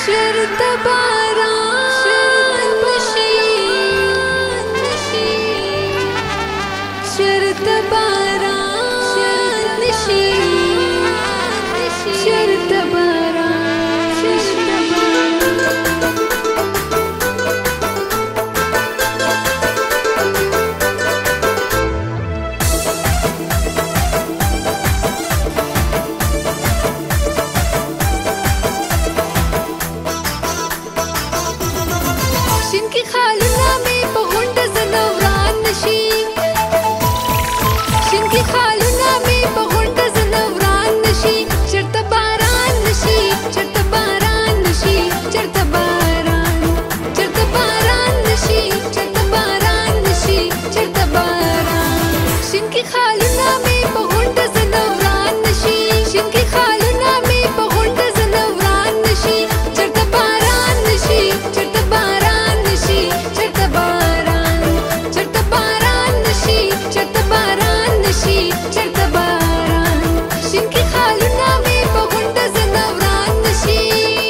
شرط باران نشي شرط باران نشي شرط باران شنکی خالونه می په غونډه زنه وران نشي شنکی خالونه می په غونډه زنه وران نشي چرته باران نشي چرته باران نشي چرته باران نشي چرته باران نشي چرته باران شنکی خالونه می په غونډه زنه وران نشي شنکی خالونه می په غونډه زنه وران نشي چرته باران نشي چرته باران نشي چرته باران نشي چرته باران نشي چرته باران شنکی خالونه می په غونډه زنه وران نشي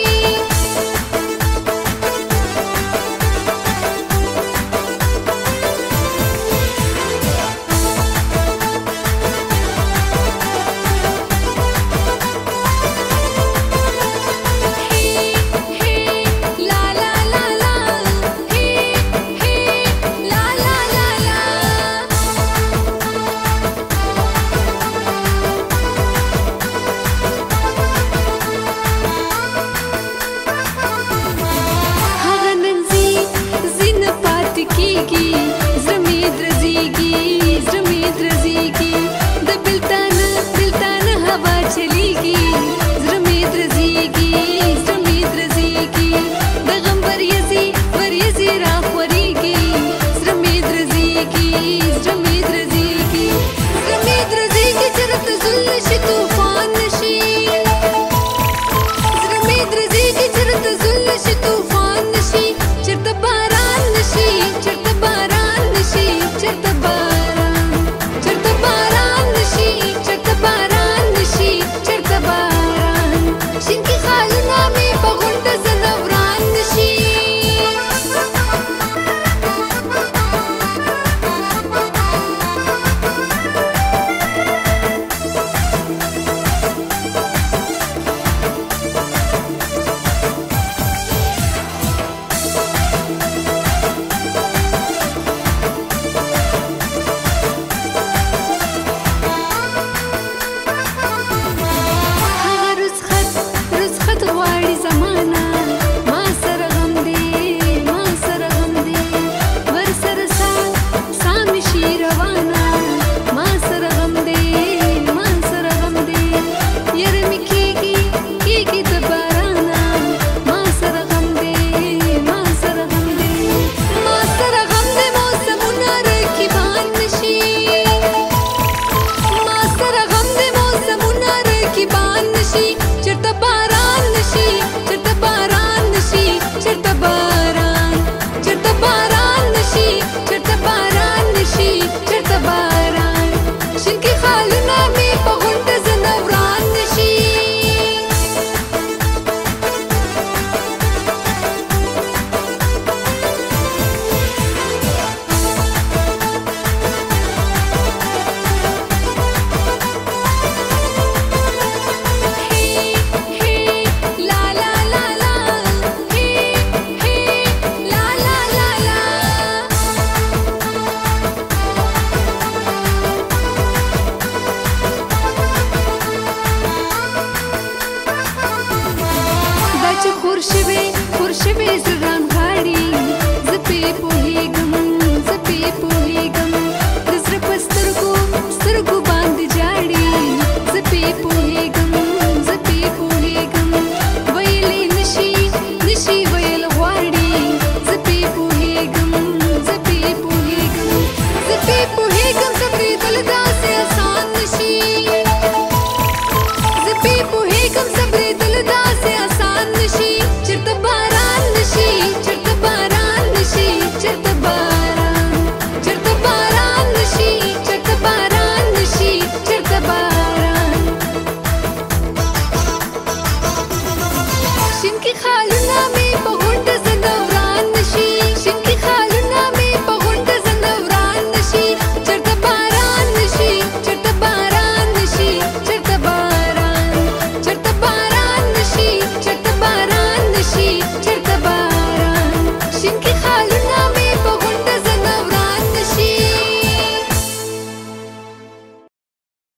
کیږي زمي درزيږي د بلتان هوا چليږي زمي درزيږي د غم وريزي را خوريږي زمي درزيږي چرته زل شي طوفان نشي زمي درزيږي چرته زل شي طوفان نشي چرته باران نشي چرته باران نشي چرته باران نشي چرته باران نشي چرته باران شنکی خالونه می په غونډه زنه وران نشي غواړي زمانہ ما سره غم دی ور سره سام شي روانه ما سره غم دی ير می کیږي د بارانه ما سره غم دی موسمونه رکیبان نشي ما سره غم دی موسمونه رکیبان نشي چرته باران نشي چرته باران نشي چرته باران نشي چرته باران نشي چرته باران شنکی خالونه می په غونډه زنه وران نشي خور شوي